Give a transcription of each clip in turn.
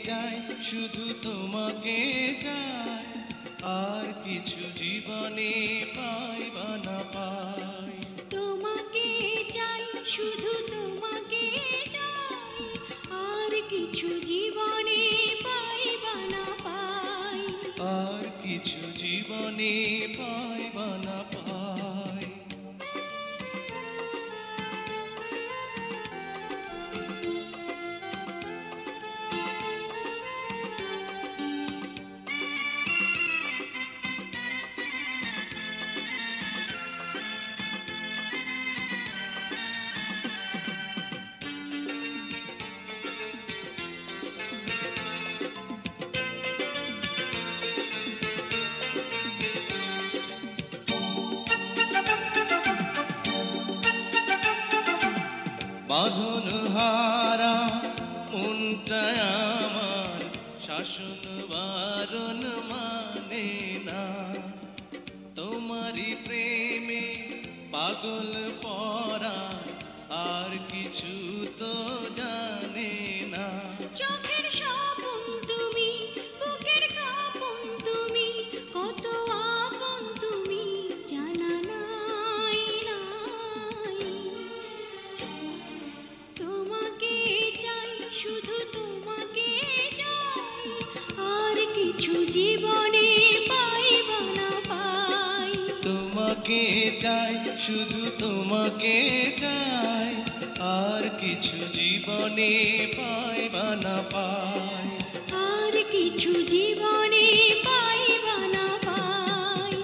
চাই শুধু তোমাকে চাই আর কিছু জীবনে পাই বা না পাই তোমাকে চাই শুধু তোমাকে চাই আর কিছু জীবনে পাই বা না পাই আর কিছু জীবনে পাই বা না পাই বাঁধন হারা মনটা আমার শাসন বারণ মানে না তোমারই প্রেমে পাগল পরা আর কিছু তো জানে না চোখের স্বপন তুমি বুকের কাঁপন তুমি কত আপন তুমি জানা নাই নাই তোমাকে চাই শুধু তোমাকে চাই আর কিছু জীবনে পাই বা না পাই তোমাকে চাই শুধু তোমাকে চাই আর কিছু জীবনে পাই বা না পাই আর কিছু জীবনে পাই বা না পাই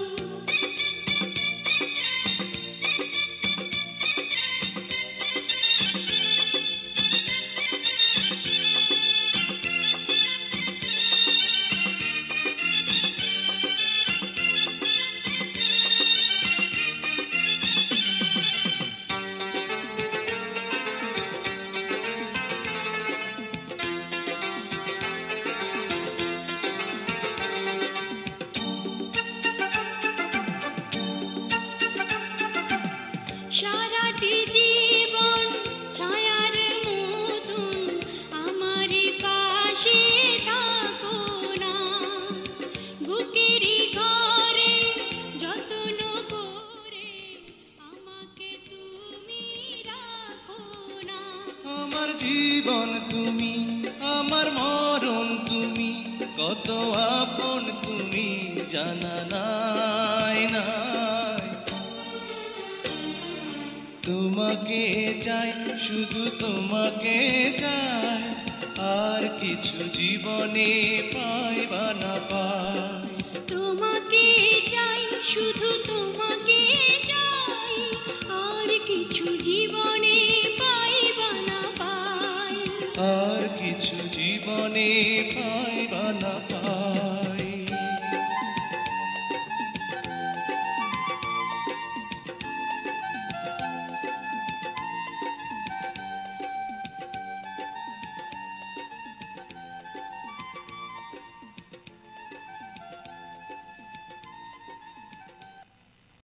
সারাটি জীবন ছায়ার মতন আমারই পাশে থাকো না বুকেরই ঘরে যত্ন করে আমাকে তুমি রাখো না আমার জীবন তুমি আমার মরণ তুমি কত আপন তুমি জানা নাই নাই তোমাকে চাই শুধু তোমাকে চাই আর কিছু জীবনে পাই বা না পাই তোমাকে চাই শুধু তোমাকে চাই আর কিছু জীবন